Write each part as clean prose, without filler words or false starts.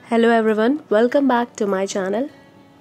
Hello everyone, welcome back to my channel.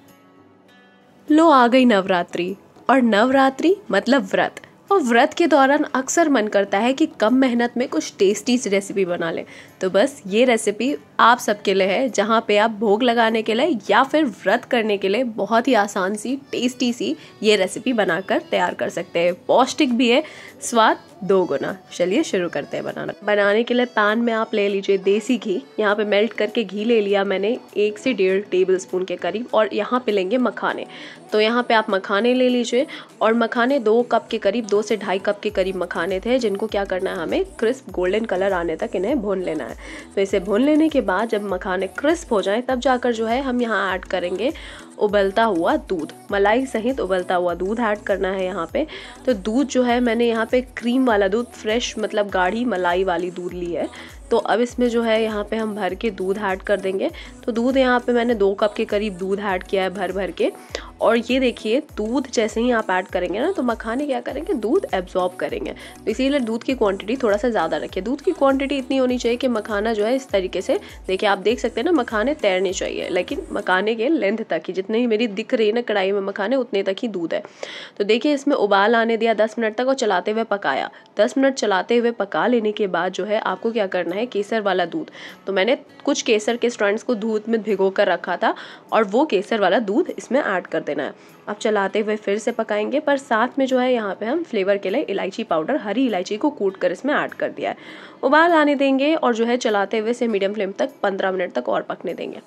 लो आ गई नवरात्रि, और नवरात्रि मतलब व्रत। और व्रत के दौरान अक्सर मन करता है कि कम मेहनत में कुछ टेस्टी सी रेसिपी बना लें। तो बस ये रेसिपी आप सबके लिए है, जहाँ पे आप भोग लगाने के लिए या फिर व्रत करने के लिए बहुत ही आसान सी टेस्टी सी ये रेसिपी बनाकर तैयार कर सकते हैं। पौष्टिक भी है, स्वाद 2 गुना। चलिए शुरू करते हैं बनाने के लिए पैन में आप ले लीजिए देसी घी। यहाँ पे मेल्ट करके घी ले लिया मैंने 1 से 1.5 टेबल स्पून के करीब। और यहाँ पे लेंगे मखाने, तो यहाँ पे आप मखाने ले लीजिए। और मखाने 2 कप के करीब, 2 से 2.5 कप के करीब मखाने थे, जिनको क्या करना है, हमें क्रिस्प गोल्डन कलर आने तक इन्हें भून लेना है। तो इसे भून लेने के बाद जब मखाने क्रिस्प हो जाएं, तब जाकर जो है हम यहाँ ऐड करेंगे उबलता हुआ दूध। मलाई सहित उबलता हुआ दूध ऐड करना है यहाँ पे। तो दूध जो है मैंने यहाँ पे क्रीम वाला दूध, फ्रेश मतलब गाढ़ी मलाई वाली दूध ली है। तो अब इसमें जो है यहाँ पे हम भर के दूध ऐड कर देंगे। तो दूध यहाँ पे मैंने 2 कप के करीब दूध ऐड किया है भर भर के। और ये देखिए, दूध जैसे ही आप ऐड करेंगे ना, तो मखाने क्या करेंगे, दूध एब्जॉर्ब करेंगे। तो इसीलिए दूध की क्वांटिटी थोड़ा सा ज़्यादा रखिए। दूध की क्वांटिटी इतनी होनी चाहिए कि मखाना जो है इस तरीके से, देखिए आप देख सकते हैं ना, मखाने तैरने चाहिए, लेकिन मखाने के लेंथ तक ही, जितने ही मेरी दिख रही है ना कढ़ाई में मखाने, उतने तक ही दूध है। तो देखिए इसमें उबाल आने दिया 10 मिनट तक और चलाते हुए पकाया। 10 मिनट चलाते हुए पका लेने के बाद जो है आपको क्या करना है, केसर वाला दूध। तो मैंने कुछ केसर के स्ट्रैंड्स को दूध में भिगो कर रखा था, और वो केसर वाला दूध इसमें ऐड कर देना है। अब चलाते हुए फिर से पकाएंगे, पर साथ में जो है यहाँ पे हम फ्लेवर के लिए इलायची पाउडर, हरी इलायची को कूट कर इसमें ऐड कर दिया है। उबाल आने देंगे और जो है चलाते हुए से मीडियम फ्लेम तक 15 मिनट तक और पकने देंगे।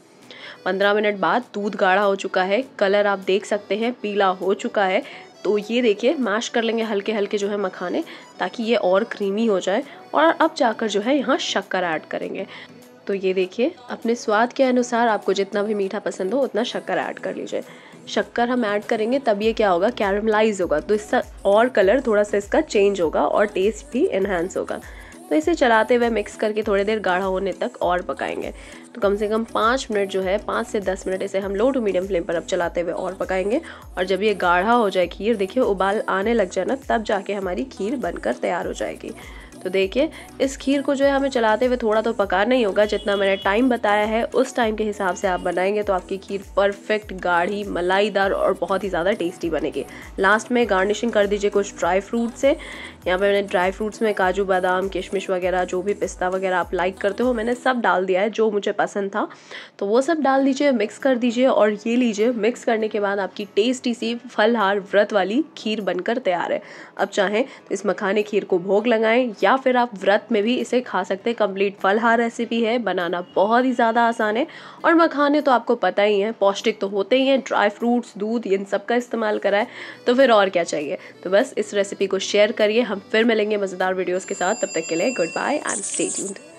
15 मिनट बाद दूध गाढ़ा हो चुका है, कलर आप देख सकते हैं पीला हो चुका है। तो ये देखिए, मैश कर लेंगे हल्के हल्के जो है मखाने, ताकि ये और क्रीमी हो जाए। और अब जाकर जो है यहाँ शक्कर ऐड करेंगे। तो ये देखिए, अपने स्वाद के अनुसार आपको जितना भी मीठा पसंद हो उतना शक्कर ऐड कर लीजिए। शक्कर हम ऐड करेंगे तब ये क्या होगा, कैरमलाइज होगा, तो इसका और कलर थोड़ा सा इसका चेंज होगा और टेस्ट भी एनहांस होगा। तो इसे चलाते हुए मिक्स करके थोड़ी देर गाढ़ा होने तक और पकाएंगे। तो कम से कम 5 मिनट जो है, 5 से 10 मिनट इसे हम लो टू मीडियम फ्लेम पर अब चलाते हुए और पकाएंगे। और जब ये गाढ़ा हो जाए खीर, देखिए उबाल आने लग जाए ना, तब जाके हमारी खीर बनकर तैयार हो जाएगी। तो देखिए, इस खीर को जो है हमें चलाते हुए थोड़ा तो पकाना ही होगा। जितना मैंने टाइम बताया है उस टाइम के हिसाब से आप बनाएंगे तो आपकी खीर परफेक्ट, गाढ़ी, मलाईदार और बहुत ही ज़्यादा टेस्टी बनेगी। लास्ट में गार्निशिंग कर दीजिए कुछ ड्राई फ्रूट से। यहाँ पे मैंने ड्राई फ्रूट्स में काजू बादाम, किशमिश वगैरह, जो भी पिस्ता वगैरह आप लाइक करते हो, मैंने सब डाल दिया है जो मुझे पसंद था। तो वो सब डाल दीजिए, मिक्स कर दीजिए। और ये लीजिए, मिक्स करने के बाद आपकी टेस्टी सी फलहार व्रत वाली खीर बनकर तैयार है। अब चाहें तो इस मखाने खीर को भोग लगाएं, या फिर आप व्रत में भी इसे खा सकते हैं। कंप्लीट फलहार रेसिपी है, बनाना बहुत ही ज़्यादा आसान है। और मखाने तो आपको पता ही है, पौष्टिक तो होते ही हैं। ड्राई फ्रूट्स, दूध, इन सब का इस्तेमाल करा है, तो फिर और क्या चाहिए। तो बस इस रेसिपी को शेयर करिए। हम फिर मिलेंगे मज़ेदार वीडियोस के साथ। तब तक के लिए goodbye and stay tuned.